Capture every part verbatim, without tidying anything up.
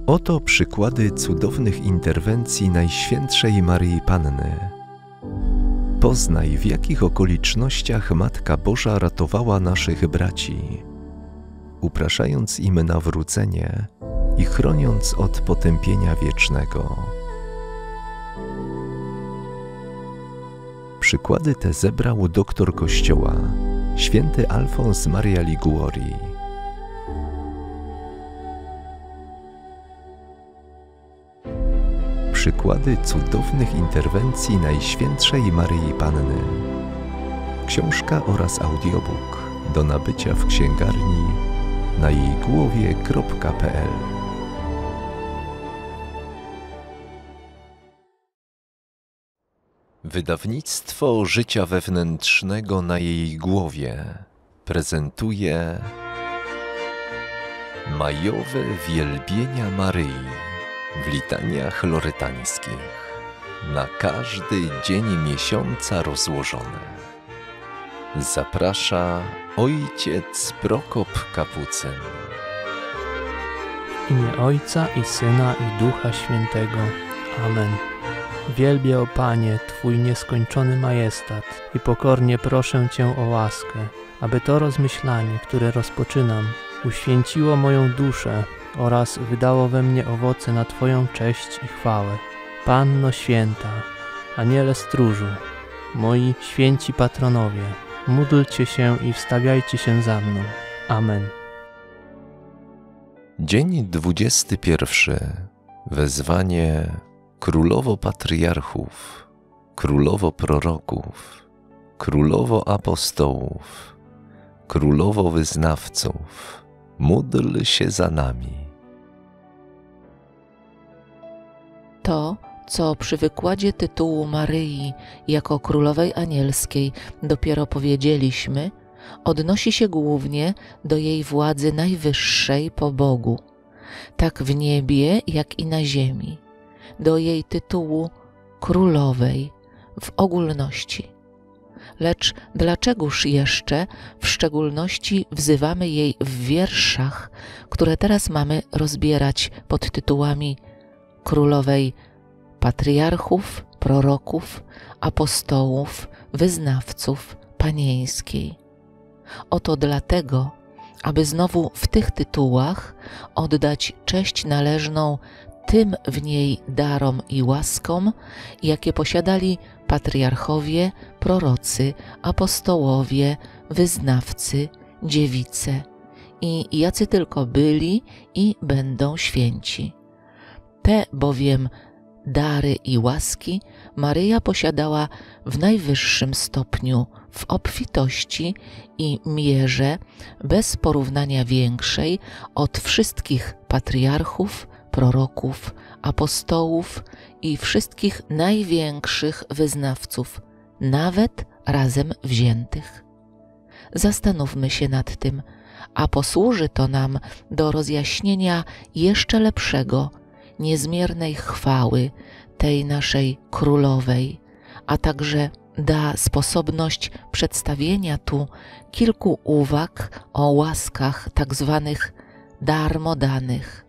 Oto przykłady cudownych interwencji Najświętszej Maryi Panny. Poznaj, w jakich okolicznościach Matka Boża ratowała naszych braci, upraszając im nawrócenie i chroniąc od potępienia wiecznego. Przykłady te zebrał doktor Kościoła, święty Alfons Maria Liguori. Przykłady cudownych interwencji Najświętszej Maryi Panny. Książka oraz audiobook do nabycia w księgarni na jej głowie kropka pe el. Wydawnictwo Życia Wewnętrznego na jej głowie prezentuje Majowe Wielbienia Maryi w litaniach lorytańskich, na każdy dzień miesiąca rozłożone. Zaprasza ojciec Prokop Kapucyn. W imię Ojca i Syna i Ducha Świętego. Amen. Wielbię, o Panie, Twój nieskończony majestat i pokornie proszę Cię o łaskę, aby to rozmyślanie, które rozpoczynam, uświęciło moją duszę oraz wydało we mnie owoce na Twoją cześć i chwałę. Panno Święta, Aniele Stróżu, moi święci patronowie, módlcie się i wstawiajcie się za mną. Amen. Dzień dwudziesty pierwszy. Wezwanie Królowo Patriarchów, Królowo Proroków, Królowo Apostołów, Królowo Wyznawców, módl się za nami. To, co przy wykładzie tytułu Maryi jako Królowej Anielskiej dopiero powiedzieliśmy, odnosi się głównie do jej władzy najwyższej po Bogu, tak w niebie, jak i na ziemi, do jej tytułu Królowej w ogólności. Lecz dlaczegoż jeszcze w szczególności wzywamy jej w wierszach, które teraz mamy rozbierać pod tytułami Królowej Patriarchów, Proroków, Apostołów, Wyznawców, Panieńskiej? Oto dlatego, aby znowu w tych tytułach oddać cześć należną tym w niej darom i łaskom, jakie posiadali patriarchowie, prorocy, apostołowie, wyznawcy, dziewice i jacy tylko byli i będą święci. Te bowiem dary i łaski Maryja posiadała w najwyższym stopniu, w obfitości i mierze bez porównania większej od wszystkich patriarchów, proroków, apostołów i wszystkich największych wyznawców, nawet razem wziętych. Zastanówmy się nad tym, a posłuży to nam do rozjaśnienia jeszcze lepszego, niezmiernej chwały tej naszej królowej, a także da sposobność przedstawienia tu kilku uwag o łaskach tak zwanych darmodanych,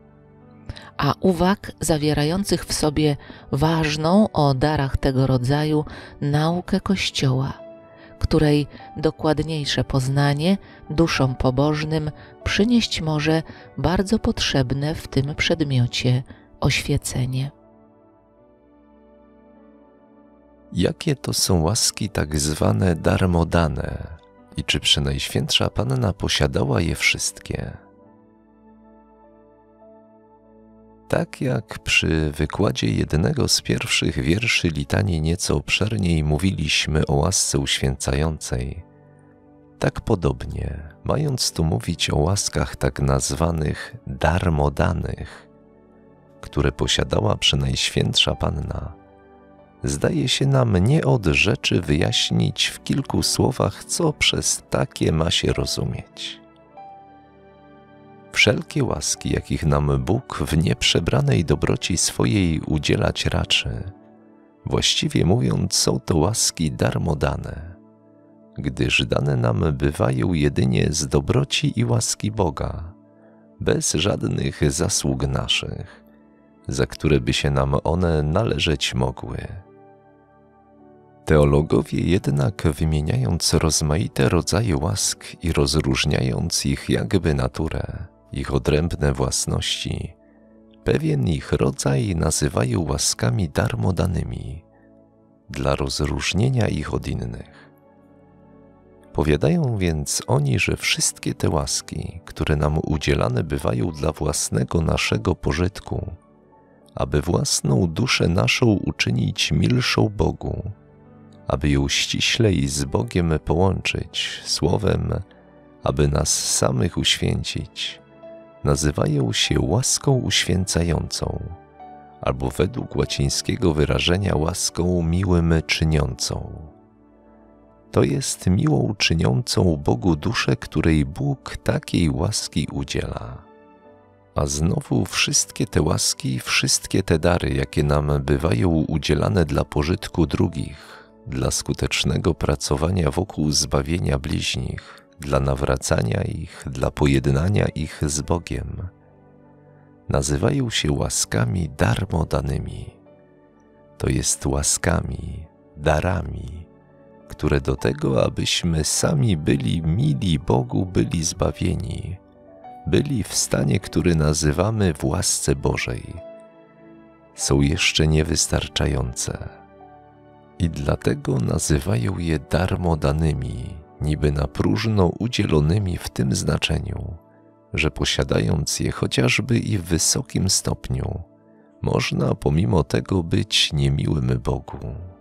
a uwag zawierających w sobie ważną o darach tego rodzaju naukę Kościoła, której dokładniejsze poznanie duszom pobożnym przynieść może bardzo potrzebne w tym przedmiocie oświecenie. Jakie to są łaski tak zwane darmodane i czy Przenajświętsza Panna posiadała je wszystkie? Tak jak przy wykładzie jednego z pierwszych wierszy litanii nieco obszerniej mówiliśmy o łasce uświęcającej, tak podobnie, mając tu mówić o łaskach tak nazwanych darmodanych, które posiadała Przenajświętsza Panna, zdaje się nam nie od rzeczy wyjaśnić w kilku słowach, co przez takie ma się rozumieć. Wszelkie łaski, jakich nam Bóg w nieprzebranej dobroci swojej udzielać raczy, właściwie mówiąc, są to łaski darmodane, gdyż dane nam bywają jedynie z dobroci i łaski Boga, bez żadnych zasług naszych, za które by się nam one należeć mogły. Teologowie jednak, wymieniając rozmaite rodzaje łask i rozróżniając ich jakby naturę, ich odrębne własności, pewien ich rodzaj nazywają łaskami darmodanymi, dla rozróżnienia ich od innych. Powiadają więc oni, że wszystkie te łaski, które nam udzielane bywają dla własnego naszego pożytku, aby własną duszę naszą uczynić milszą Bogu, aby ją ściślej z Bogiem połączyć, słowem, aby nas samych uświęcić, nazywają się łaską uświęcającą, albo według łacińskiego wyrażenia łaską miłym czyniącą. To jest miłą czyniącą Bogu duszę, której Bóg takiej łaski udziela. A znowu wszystkie te łaski, wszystkie te dary, jakie nam bywają udzielane dla pożytku drugich, dla skutecznego pracowania wokół zbawienia bliźnich, dla nawracania ich, dla pojednania ich z Bogiem, nazywają się łaskami darmodanymi. To jest łaskami, darami, które do tego, abyśmy sami byli mili Bogu, byli zbawieni, byli w stanie, który nazywamy w łasce Bożej, są jeszcze niewystarczające. I dlatego nazywają je darmodanymi, niby na próżno udzielonymi w tym znaczeniu, że posiadając je chociażby i w wysokim stopniu, można pomimo tego być niemiłym Bogu.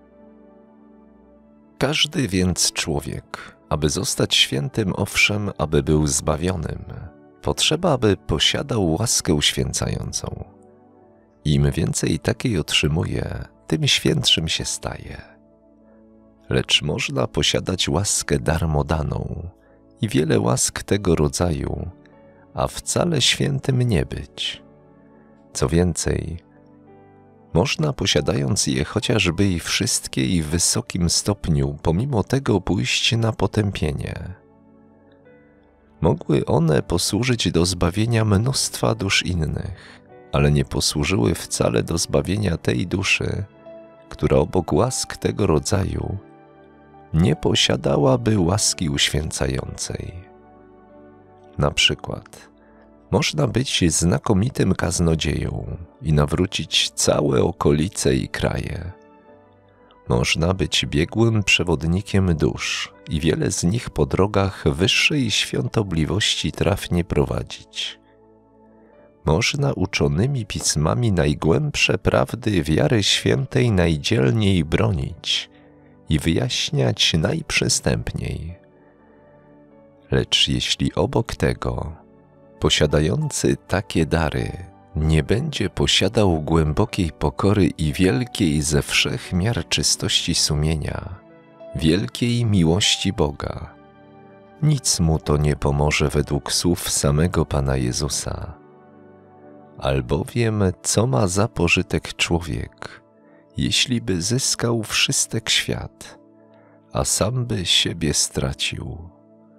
Każdy więc człowiek, aby zostać świętym, owszem, aby był zbawionym, potrzeba, aby posiadał łaskę uświęcającą. Im więcej takiej otrzymuje, tym świętszym się staje. Lecz można posiadać łaskę darmodaną i wiele łask tego rodzaju, a wcale świętym nie być. Co więcej, można posiadając je chociażby i wszystkie i w wysokim stopniu, pomimo tego pójść na potępienie. Mogły one posłużyć do zbawienia mnóstwa dusz innych, ale nie posłużyły wcale do zbawienia tej duszy, która obok łask tego rodzaju nie posiadałaby łaski uświęcającej. Na przykład, można być znakomitym kaznodzieją i nawrócić całe okolice i kraje. Można być biegłym przewodnikiem dusz i wiele z nich po drogach wyższej świątobliwości trafnie prowadzić. Można uczonymi pismami najgłębsze prawdy wiary świętej najdzielniej bronić i wyjaśniać najprzystępniej. Lecz jeśli obok tego posiadający takie dary nie będzie posiadał głębokiej pokory i wielkiej ze wszech miar czystości sumienia, wielkiej miłości Boga, nic mu to nie pomoże według słów samego Pana Jezusa. Albowiem co ma za pożytek człowiek, jeśli by zyskał wszystek świat, a sam by siebie stracił?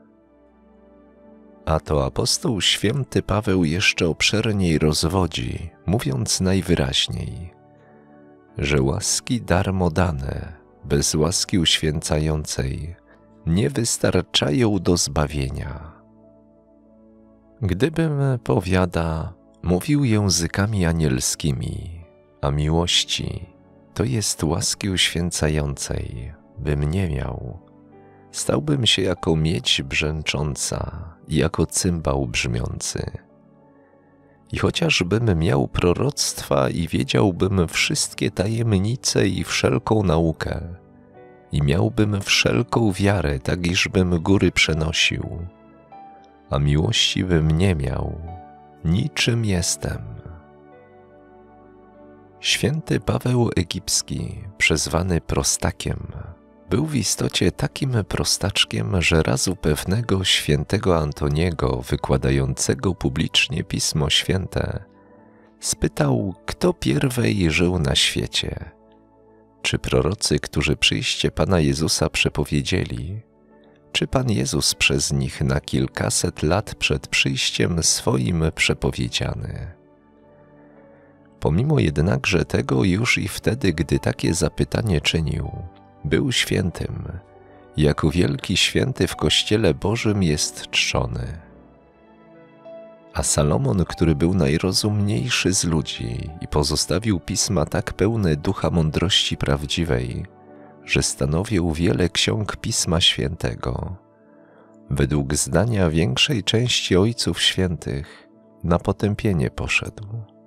A to apostoł święty Paweł jeszcze obszerniej rozwodzi, mówiąc najwyraźniej, że łaski darmodane, bez łaski uświęcającej, nie wystarczają do zbawienia. Gdybym, powiada, mówił językami anielskimi, a miłości, to jest łaski uświęcającej, bym nie miał, stałbym się jako miedź brzęcząca i jako cymbał brzmiący. I chociażbym miał proroctwa i wiedziałbym wszystkie tajemnice i wszelką naukę, i miałbym wszelką wiarę, tak iżbym góry przenosił, a miłości bym nie miał, niczym jestem. Święty Paweł Egipski, przezwany prostakiem, był w istocie takim prostaczkiem, że razu pewnego świętego Antoniego, wykładającego publicznie Pismo Święte, spytał, kto pierwej żył na świecie. Czy prorocy, którzy przyjście Pana Jezusa przepowiedzieli, czy Pan Jezus przez nich na kilkaset lat przed przyjściem swoim przepowiedziany. Pomimo jednakże tego już i wtedy, gdy takie zapytanie czynił, był świętym, jako wielki święty w Kościele Bożym jest czczony. A Salomon, który był najrozumniejszy z ludzi i pozostawił pisma tak pełne ducha mądrości prawdziwej, że stanowił wiele ksiąg Pisma Świętego, według zdania większej części ojców świętych, na potępienie poszedł.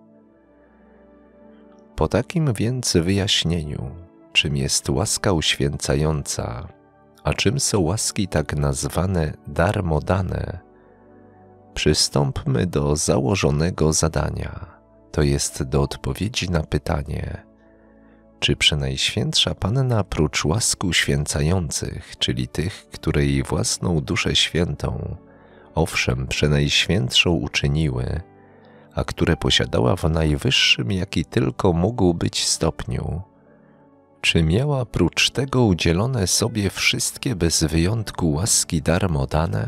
Po takim więc wyjaśnieniu, czym jest łaska uświęcająca, a czym są łaski tak nazwane darmodane, przystąpmy do założonego zadania, to jest do odpowiedzi na pytanie, czy Przenajświętsza Panna prócz łask uświęcających, czyli tych, które jej własną duszę świętą, owszem, przenajświętszą uczyniły, a które posiadała w najwyższym, jaki tylko mógł być stopniu, czy miała prócz tego udzielone sobie wszystkie bez wyjątku łaski darmodane?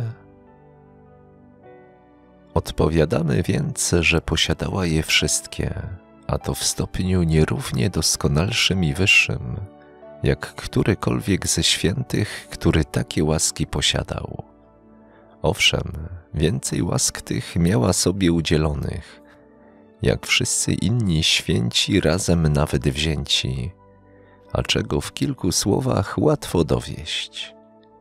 Odpowiadamy więc, że posiadała je wszystkie, a to w stopniu nierównie doskonalszym i wyższym, jak którykolwiek ze świętych, który takie łaski posiadał. Owszem, więcej łask tych miała sobie udzielonych, jak wszyscy inni święci razem nawet wzięci, a czego w kilku słowach łatwo dowieść.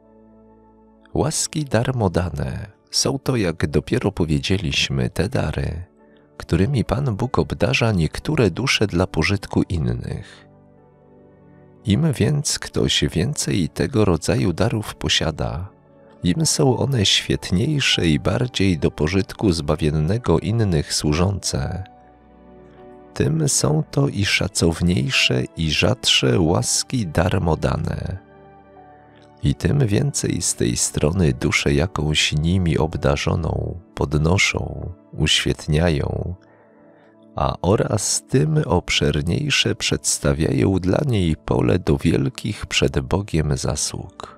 Łaski darmodane są to, jak dopiero powiedzieliśmy, te dary, którymi Pan Bóg obdarza niektóre dusze dla pożytku innych. Im więc ktoś więcej tego rodzaju darów posiada, im są one świetniejsze i bardziej do pożytku zbawiennego innych służące, tym są to i szacowniejsze i rzadsze łaski darmodane. I tym więcej z tej strony duszę jakąś nimi obdarzoną podnoszą, uświetniają, a oraz tym obszerniejsze przedstawiają dla niej pole do wielkich przed Bogiem zasług.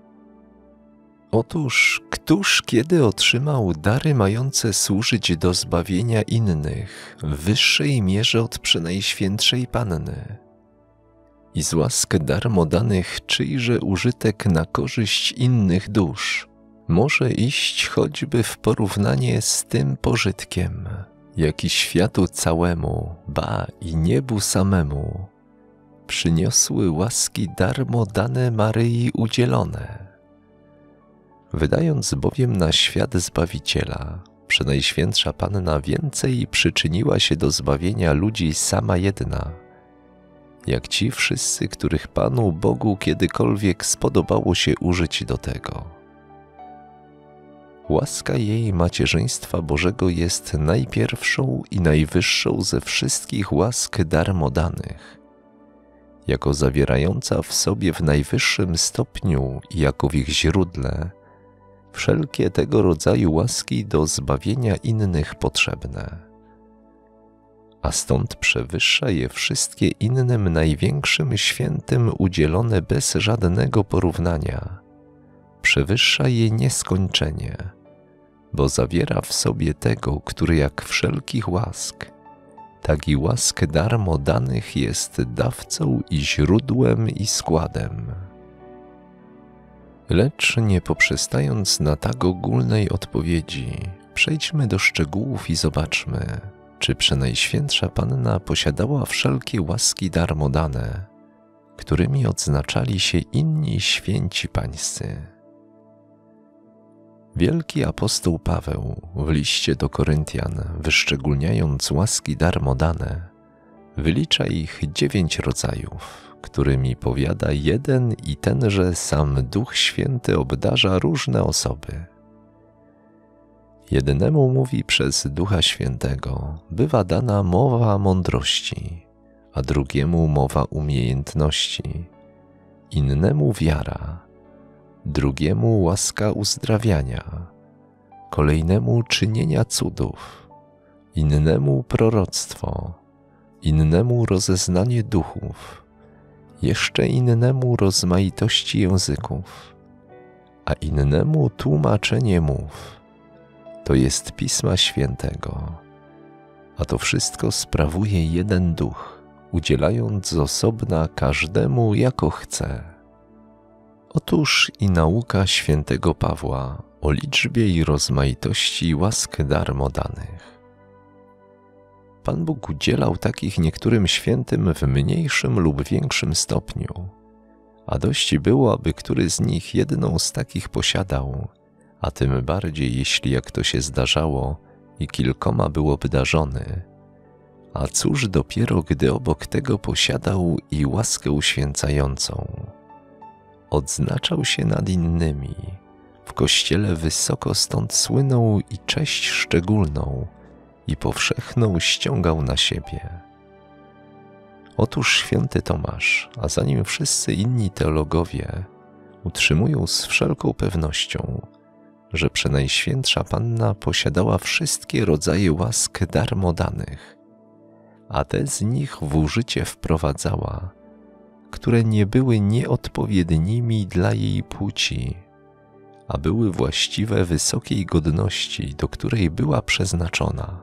Otóż, któż kiedy otrzymał dary mające służyć do zbawienia innych w wyższej mierze od Przenajświętszej Panny? I z łask darmodanych czyjże użytek na korzyść innych dusz może iść choćby w porównanie z tym pożytkiem, jaki światu całemu, ba i niebu samemu, przyniosły łaski darmodane Maryi udzielone. Wydając bowiem na świat Zbawiciela, Przenajświętsza Panna więcej przyczyniła się do zbawienia ludzi sama jedna, jak ci wszyscy, których Panu Bogu kiedykolwiek spodobało się użyć do tego. Łaska jej macierzyństwa Bożego jest najpierwszą i najwyższą ze wszystkich łask darmodanych, jako zawierająca w sobie w najwyższym stopniu i jako w ich źródle wszelkie tego rodzaju łaski do zbawienia innych potrzebne. A stąd przewyższa je wszystkie innym największym świętym udzielone bez żadnego porównania. Przewyższa je nieskończenie, bo zawiera w sobie tego, który jak wszelkich łask, tak i łask darmodanych jest dawcą i źródłem i składem. Lecz nie poprzestając na tak ogólnej odpowiedzi, przejdźmy do szczegółów i zobaczmy, czy Przenajświętsza Panna posiadała wszelkie łaski darmodane, którymi odznaczali się inni święci pańscy. Wielki apostoł Paweł w liście do Koryntian, wyszczególniając łaski darmodane, wylicza ich dziewięć rodzajów, którymi powiada jeden i tenże sam Duch Święty obdarza różne osoby. Jednemu mówi przez Ducha Świętego bywa dana mowa mądrości, a drugiemu mowa umiejętności, innemu wiara, drugiemu łaska uzdrawiania, kolejnemu czynienia cudów, innemu proroctwo, innemu rozeznanie duchów, jeszcze innemu rozmaitości języków, a innemu tłumaczenie mów. To jest Pisma Świętego, a to wszystko sprawuje jeden Duch, udzielając z osobna każdemu jako chce. Otóż i nauka świętego Pawła o liczbie i rozmaitości łask darmo danych. Pan Bóg udzielał takich niektórym świętym w mniejszym lub większym stopniu, a dość było, aby który z nich jedną z takich posiadał, a tym bardziej, jeśli jak to się zdarzało i kilkoma był obdarzony. A cóż dopiero, gdy obok tego posiadał i łaskę uświęcającą. Odznaczał się nad innymi, w Kościele wysoko stąd słynął i cześć szczególną i powszechną ściągał na siebie. Otóż święty Tomasz, a za nim wszyscy inni teologowie, utrzymują z wszelką pewnością, że Przenajświętsza Panna posiadała wszystkie rodzaje łask darmo danych, a te z nich w użycie wprowadzała, które nie były nieodpowiednimi dla jej płci, a były właściwe wysokiej godności, do której była przeznaczona.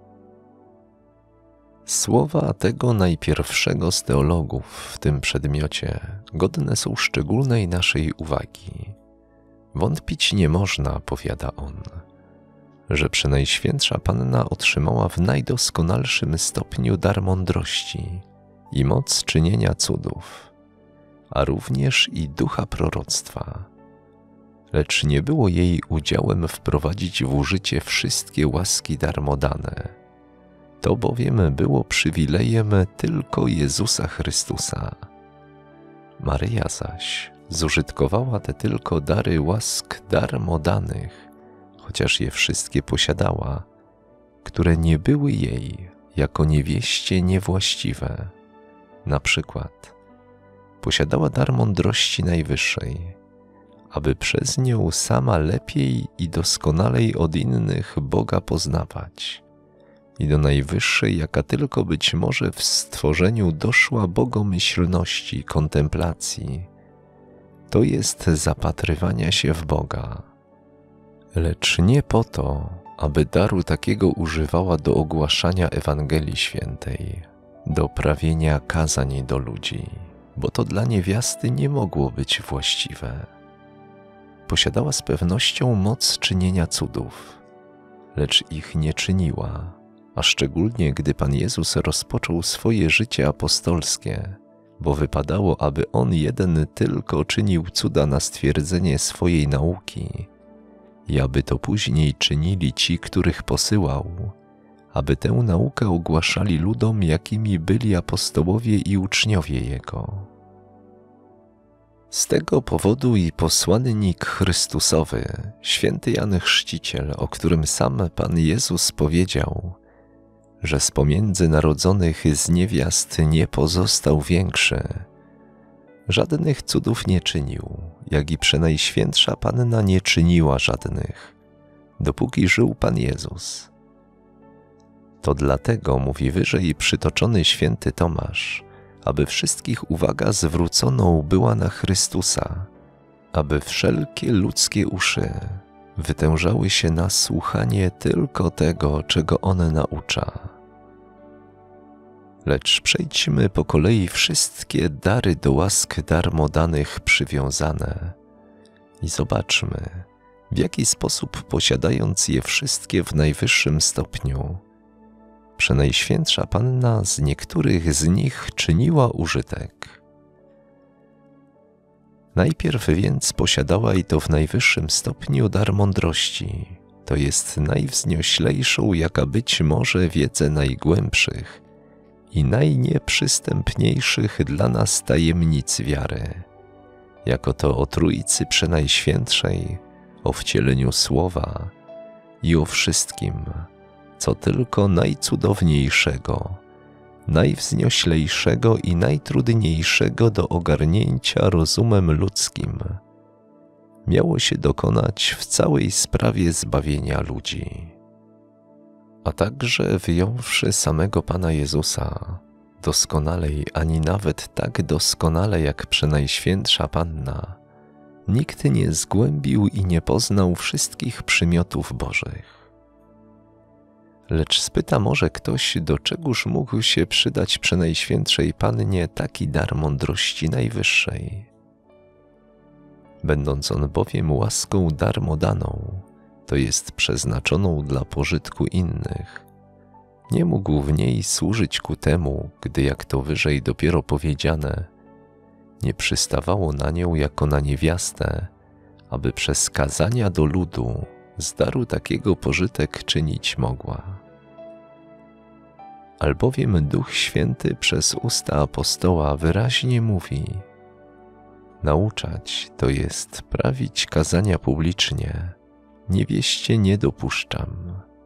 Słowa tego najpierwszego z teologów w tym przedmiocie godne są szczególnej naszej uwagi. Wątpić nie można, powiada on, że Przenajświętsza Panna otrzymała w najdoskonalszym stopniu dar mądrości i moc czynienia cudów, a również i ducha proroctwa. Lecz nie było jej udziałem wprowadzić w użycie wszystkie łaski darmo dane. To bowiem było przywilejem tylko Jezusa Chrystusa. Maryja zaś zużytkowała te tylko dary łask darmo danych, chociaż je wszystkie posiadała, które nie były jej jako niewieście niewłaściwe. Na przykład posiadała dar mądrości najwyższej, aby przez nią sama lepiej i doskonalej od innych Boga poznawać, i do najwyższej, jaka tylko być może w stworzeniu doszła bogomyślności, kontemplacji, to jest zapatrywania się w Boga. Lecz nie po to, aby daru takiego używała do ogłaszania Ewangelii Świętej, do prawienia kazań do ludzi, bo to dla niewiasty nie mogło być właściwe. Posiadała z pewnością moc czynienia cudów, lecz ich nie czyniła, a szczególnie gdy Pan Jezus rozpoczął swoje życie apostolskie, bo wypadało, aby On jeden tylko czynił cuda na stwierdzenie swojej nauki i aby to później czynili ci, których posyłał, aby tę naukę ogłaszali ludom, jakimi byli apostołowie i uczniowie Jego. Z tego powodu i posłannik Chrystusowy, święty Jan Chrzciciel, o którym sam Pan Jezus powiedział, że z pomiędzy narodzonych z niewiast nie pozostał większy, żadnych cudów nie czynił, jak i Przenajświętsza Panna nie czyniła żadnych, dopóki żył Pan Jezus. To dlatego, mówi wyżej przytoczony święty Tomasz, aby wszystkich uwaga zwróconą była na Chrystusa, aby wszelkie ludzkie uszy wytężały się na słuchanie tylko tego, czego On naucza. Lecz przejdźmy po kolei wszystkie dary do łask darmo danych przywiązane i zobaczmy, w jaki sposób posiadając je wszystkie w najwyższym stopniu, Przenajświętsza Panna z niektórych z nich czyniła użytek. Najpierw więc posiadała i to w najwyższym stopniu dar mądrości, to jest najwznioślejszą, jaka być może wiedzę najgłębszych i najnieprzystępniejszych dla nas tajemnic wiary, jako to o Trójcy Przenajświętszej, o wcieleniu Słowa i o wszystkim, co tylko najcudowniejszego, najwznioślejszego i najtrudniejszego do ogarnięcia rozumem ludzkim miało się dokonać w całej sprawie zbawienia ludzi. A także wyjąwszy samego Pana Jezusa, doskonalej ani nawet tak doskonale jak Przenajświętsza Panna, nikt nie zgłębił i nie poznał wszystkich przymiotów Bożych. Lecz spyta może ktoś, do czegóż mógł się przydać Przenajświętszej Pannie taki dar mądrości najwyższej. Będąc on bowiem łaską darmo daną, to jest przeznaczoną dla pożytku innych, nie mógł w niej służyć ku temu, gdy jak to wyżej dopiero powiedziane, nie przystawało na nią jako na niewiastę, aby przez kazania do ludu z daru takiego pożytek czynić mogła. Albowiem Duch Święty przez usta apostoła wyraźnie mówi: nauczać, to jest prawić kazania publicznie, niewieście nie dopuszczam.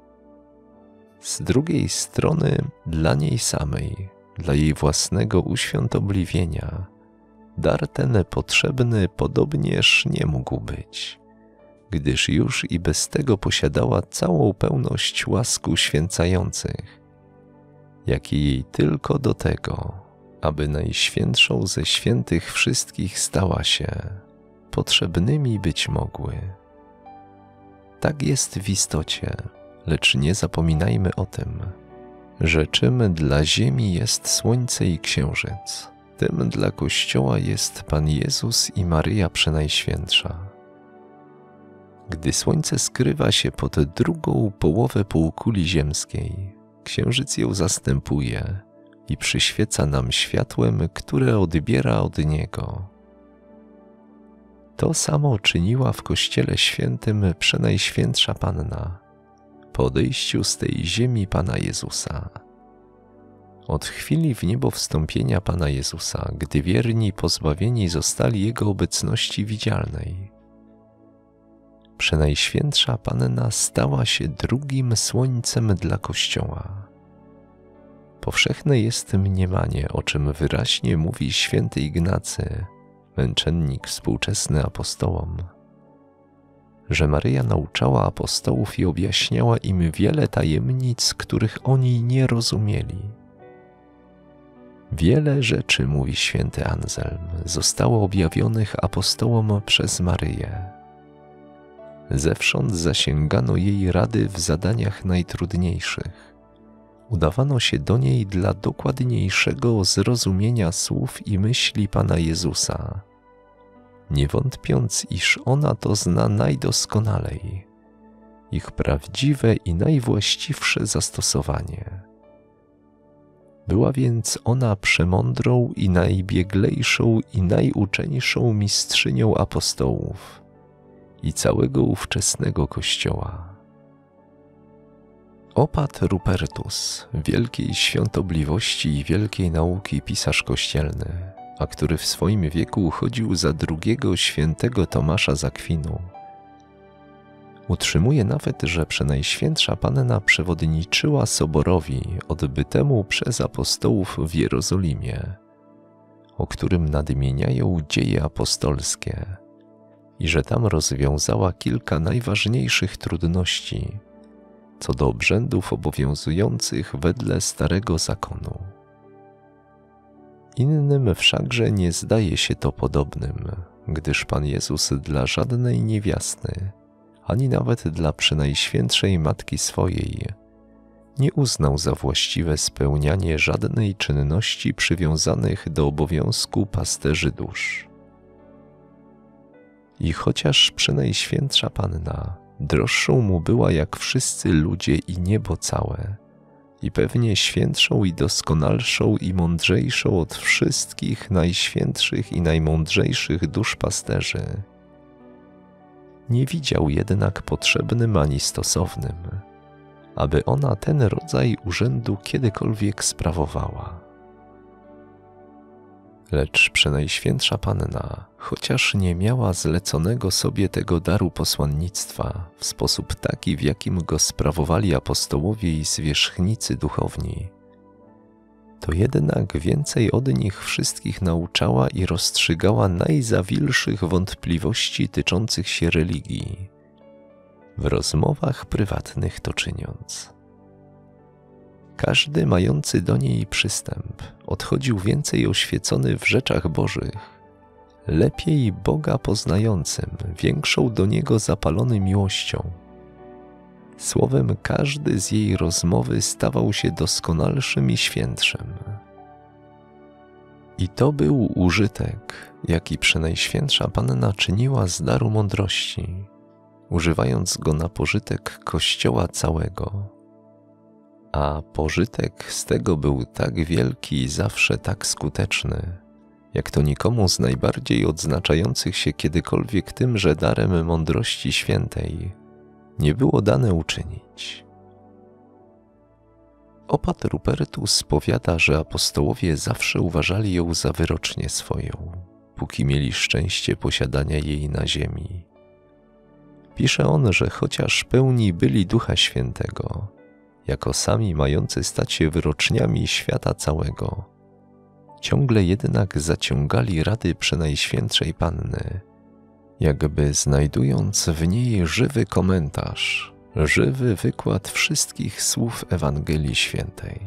Z drugiej strony dla niej samej, dla jej własnego uświątobliwienia, dar ten potrzebny podobnież nie mógł być, gdyż już i bez tego posiadała całą pełność łask uświęcających, jakie jej tylko do tego, aby najświętszą ze świętych wszystkich stała się, potrzebnymi być mogły. Tak jest w istocie, lecz nie zapominajmy o tym, że czym dla ziemi jest słońce i księżyc, tym dla Kościoła jest Pan Jezus i Maryja Przenajświętsza. Gdy słońce skrywa się pod drugą połowę półkuli ziemskiej, księżyc ją zastępuje i przyświeca nam światłem, które odbiera od niego. To samo czyniła w Kościele Świętym Przenajświętsza Panna po odejściu z tej ziemi Pana Jezusa. Od chwili w niebo wstąpienia Pana Jezusa, gdy wierni pozbawieni zostali Jego obecności widzialnej, Przenajświętsza Panna stała się drugim słońcem dla Kościoła. Powszechne jest mniemanie, o czym wyraźnie mówi święty Ignacy, męczennik współczesny apostołom, że Maryja nauczała apostołów i objaśniała im wiele tajemnic, których oni nie rozumieli. Wiele rzeczy, mówi święty Anselm, zostało objawionych apostołom przez Maryję. Zewsząd zasięgano jej rady w zadaniach najtrudniejszych. Udawano się do niej dla dokładniejszego zrozumienia słów i myśli Pana Jezusa, nie wątpiąc, iż ona to zna najdoskonalej, ich prawdziwe i najwłaściwsze zastosowanie. Była więc ona przemądrą i najbieglejszą i najuczeńszą mistrzynią apostołów i całego ówczesnego Kościoła. Opat Rupertus, wielkiej świątobliwości i wielkiej nauki pisarz kościelny, a który w swoim wieku uchodził za drugiego świętego Tomasza z Akwinu, utrzymuje nawet, że Przenajświętsza Panna przewodniczyła soborowi odbytemu przez apostołów w Jerozolimie, o którym nadmieniają dzieje apostolskie, i że tam rozwiązała kilka najważniejszych trudności co do obrzędów obowiązujących wedle Starego Zakonu. Innym wszakże nie zdaje się to podobnym, gdyż Pan Jezus dla żadnej niewiasty, ani nawet dla Przenajświętszej Matki swojej, nie uznał za właściwe spełnianie żadnej czynności przywiązanych do obowiązku pasterzy dusz. I chociaż Przenajświętsza Panna droższą mu była jak wszyscy ludzie i niebo całe, i pewnie świętszą i doskonalszą i mądrzejszą od wszystkich najświętszych i najmądrzejszych duszpasterzy, nie widział jednak potrzebnym ani stosownym, aby ona ten rodzaj urzędu kiedykolwiek sprawowała. Lecz Przenajświętsza Panna, chociaż nie miała zleconego sobie tego daru posłannictwa w sposób taki, w jakim go sprawowali apostołowie i zwierzchnicy duchowni, to jednak więcej od nich wszystkich nauczała i rozstrzygała najzawilszych wątpliwości tyczących się religii, w rozmowach prywatnych to czyniąc. Każdy mający do niej przystęp odchodził więcej oświecony w rzeczach bożych, lepiej Boga poznającym, większą do Niego zapalony miłością. Słowem, każdy z jej rozmowy stawał się doskonalszym i świętszym. I to był użytek, jaki Przenajświętsza Panna czyniła z daru mądrości, używając go na pożytek Kościoła całego. A pożytek z tego był tak wielki i zawsze tak skuteczny, jak to nikomu z najbardziej odznaczających się kiedykolwiek tymże darem mądrości świętej nie było dane uczynić. Opat Rupertus powiada, że apostołowie zawsze uważali ją za wyrocznię swoją, póki mieli szczęście posiadania jej na ziemi. Pisze on, że chociaż pełni byli Ducha Świętego, jako sami mający stać się wyroczniami świata całego, ciągle jednak zaciągali rady Przenajświętszej Panny, jakby znajdując w niej żywy komentarz, żywy wykład wszystkich słów Ewangelii Świętej.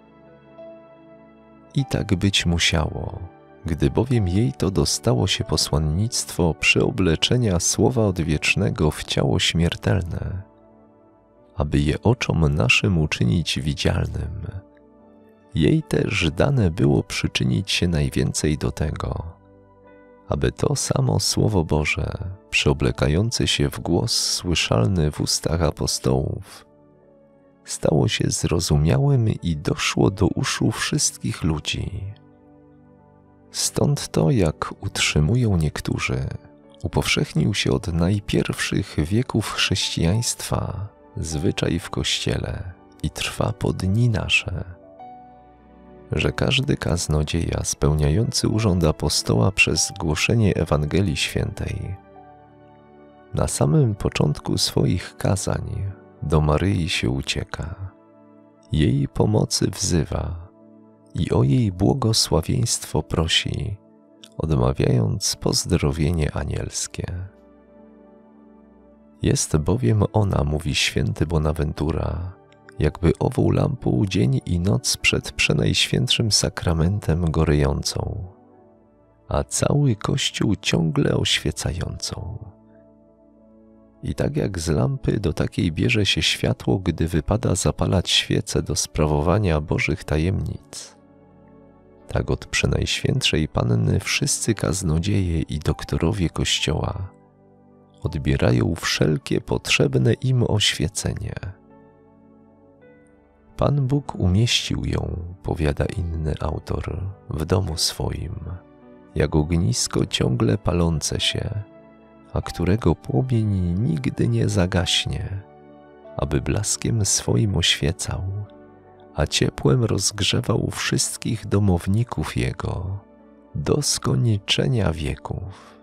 I tak być musiało, gdy bowiem jej to dostało się posłannictwo przyobleczenia Słowa Odwiecznego w ciało śmiertelne, aby je oczom naszym uczynić widzialnym. Jej też dane było przyczynić się najwięcej do tego, aby to samo Słowo Boże, przeoblekające się w głos słyszalny w ustach apostołów, stało się zrozumiałym i doszło do uszu wszystkich ludzi. Stąd to, jak utrzymują niektórzy, upowszechnił się od najpierwszych wieków chrześcijaństwa zwyczaj w Kościele i trwa po dni nasze, że każdy kaznodzieja spełniający urząd apostoła przez głoszenie Ewangelii Świętej na samym początku swoich kazań do Maryi się ucieka, jej pomocy wzywa i o jej błogosławieństwo prosi, odmawiając pozdrowienie anielskie. Jest bowiem ona, mówi święty Bonaventura, jakby ową lampą dzień i noc przed Przenajświętszym Sakramentem gorejącą, a cały Kościół ciągle oświecającą. I tak jak z lampy do takiej bierze się światło, gdy wypada zapalać świece do sprawowania Bożych tajemnic, tak od Przenajświętszej Panny wszyscy kaznodzieje i doktorowie Kościoła odbierają wszelkie potrzebne im oświecenie. Pan Bóg umieścił ją, powiada inny autor, w domu swoim, jak ognisko ciągle palące się, a którego płomień nigdy nie zagaśnie, aby blaskiem swoim oświecał, a ciepłem rozgrzewał wszystkich domowników Jego do skończenia wieków.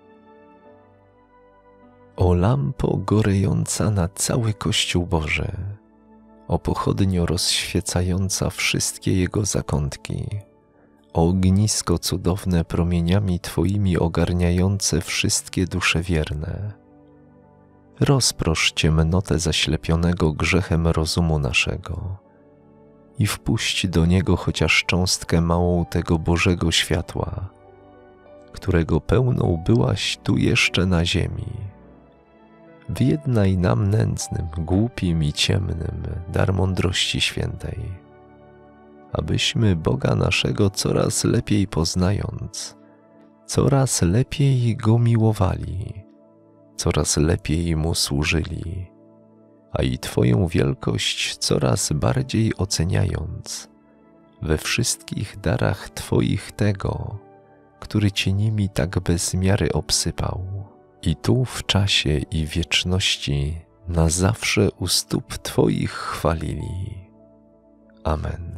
O lampo gorejąca na cały Kościół Boży, o pochodnio rozświecająca wszystkie Jego zakątki, o ognisko cudowne promieniami Twoimi ogarniające wszystkie dusze wierne, rozprosz ciemnotę zaślepionego grzechem rozumu naszego i wpuść do niego chociaż cząstkę małą tego Bożego światła, którego pełną byłaś tu jeszcze na ziemi. Wyjednaj nam nędznym, głupim i ciemnym dar mądrości świętej, abyśmy Boga naszego coraz lepiej poznając, coraz lepiej Go miłowali, coraz lepiej Mu służyli, a i Twoją wielkość coraz bardziej oceniając, we wszystkich darach Twoich tego, który Cię nimi tak bez miary obsypał, i tu w czasie i wieczności na zawsze u stóp Twoich chwalili. Amen.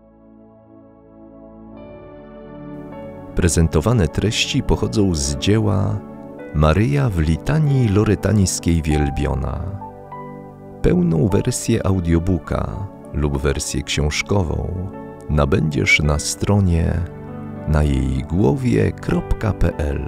Prezentowane treści pochodzą z dzieła Maryja w litanii loretańskiej wielbiona. Pełną wersję audiobooka lub wersję książkową nabędziesz na stronie na jej głowie kropka pe el.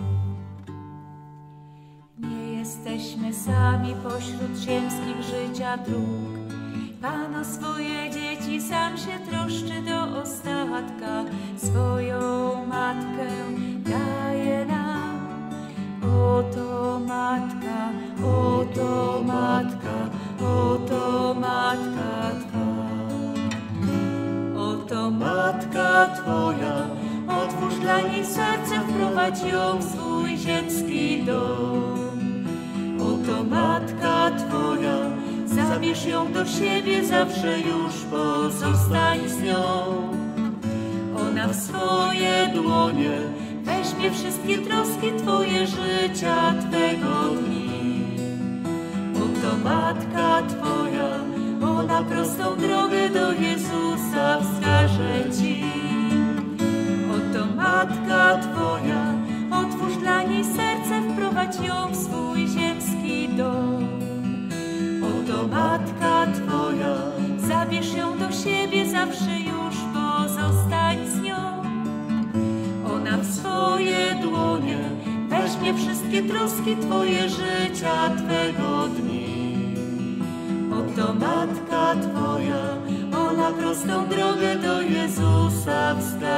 Nie jesteśmy sami pośród ziemskich życia dróg. Pan o swoje dzieci dzieci sam się troszczy do ostatka, swoją matkę daje nam. Oto matka, oto matka, oto matka Twa. Oto matka Twoja, otwórz dla niej serce, wprowadź ją w swój ziemski dom. Oto matka Twoja, zabierz ją do siebie, zawsze już pozostań z nią. Ona w swoje dłonie weźmie wszystkie troski Twoje życia, Twego dni. Oto matka Twoja, ona prostą drogę do Jezusa wskaże Ci. Oto matka Twoja, otwórz dla niej serce, wprowadź ją w swój ziemski dom. Oto matka Twoja, zabierz ją do siebie, zawsze już pozostań z nią. Ona w swoje dłonie weźmie wszystkie troski Twoje życia, Twego dni. Oto matka Twoja, ona prostą drogę do Jezusa wskaże.